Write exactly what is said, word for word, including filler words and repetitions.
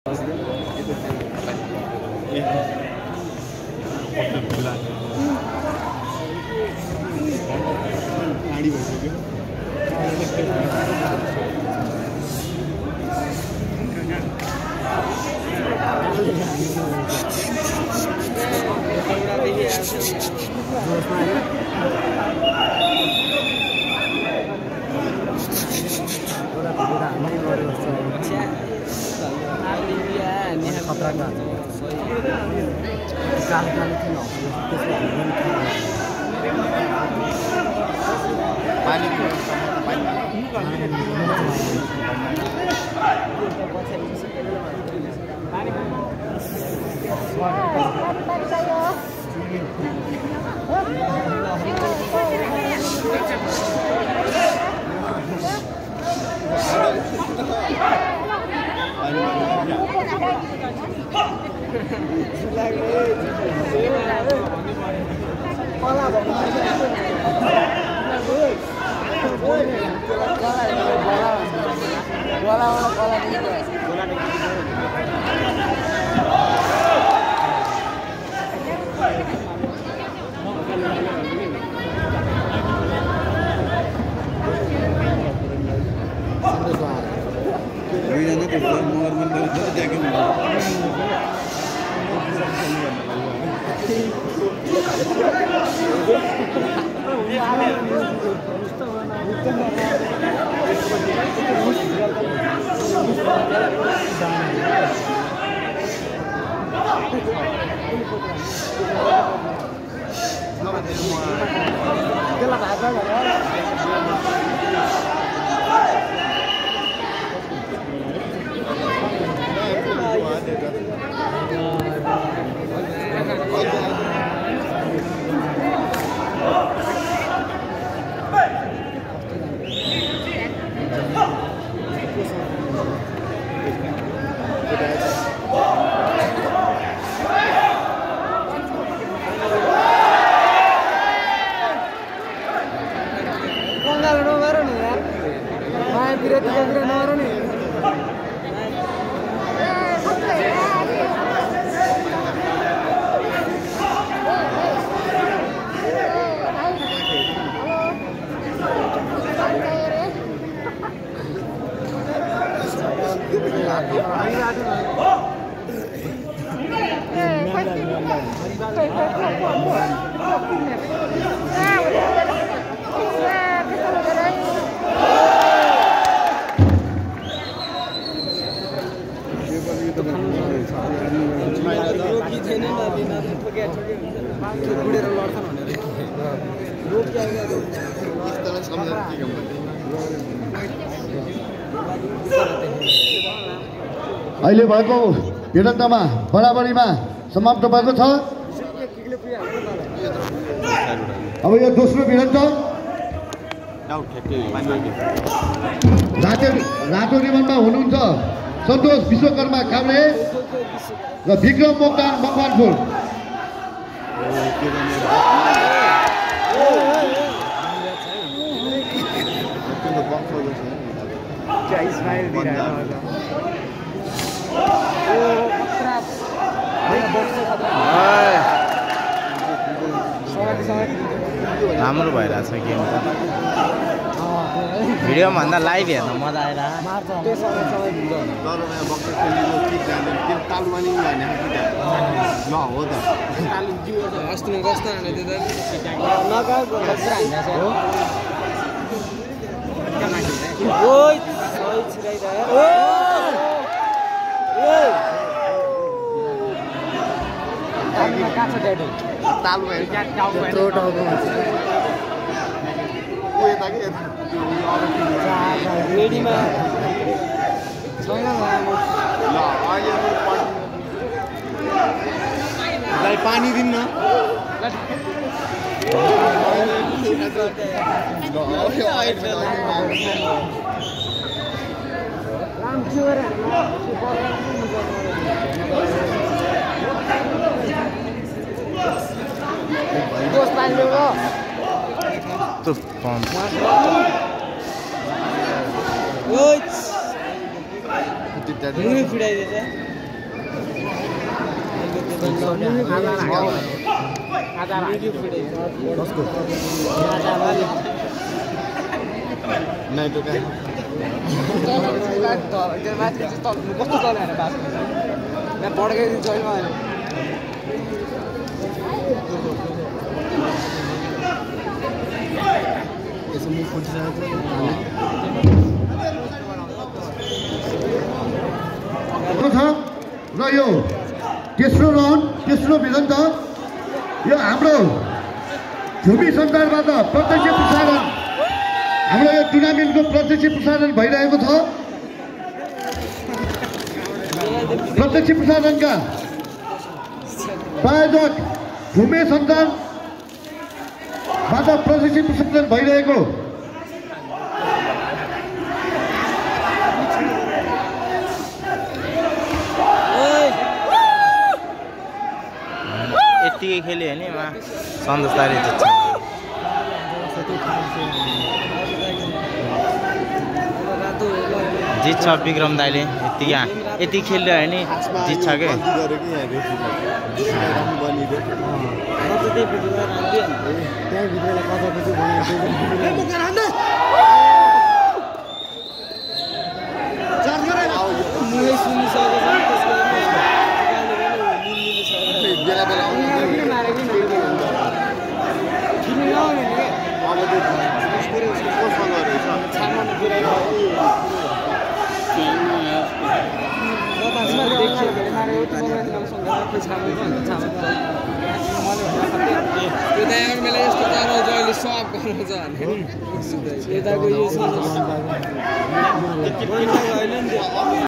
अहिले भएको भिडन्तमा बराबरीमा समाप्त भएको छ। अब यो दोस्रो भिडन्त रातो रातो रिबनमा हुनुहुन्छ सन्तोष विश्वकर्मा काभ्रे र विक्रम मोक्तान मकवानपुर। राम्रो भइरहेछ गेम त भिडियोमा भन्दा लाइभ हेर्न मजा आएर रेडीमा पानी दिन्न तो पंप फिराइदिएछ र यो तेस्रो राउन्ड तेस्रो भिडन्त यो हाम्रो झुमी सञ्चारबाट प्रत्यक्ष प्रसारण हाम्रो यो टुर्नामेन्टको प्रत्यक्ष प्रसारण भइरहेको छ। प्रत्यक्ष प्रसारणका प्रायोजक झुमे सञ्चारबाट प्रत्यक्ष प्रसारण भइरहेको यतिकै खेल्यो भने सन्तोष दाइले जित्छ। जित्छ विक्रम दाइले यतिकै यति खेल्यो भने जित्छ क्या। यताको यो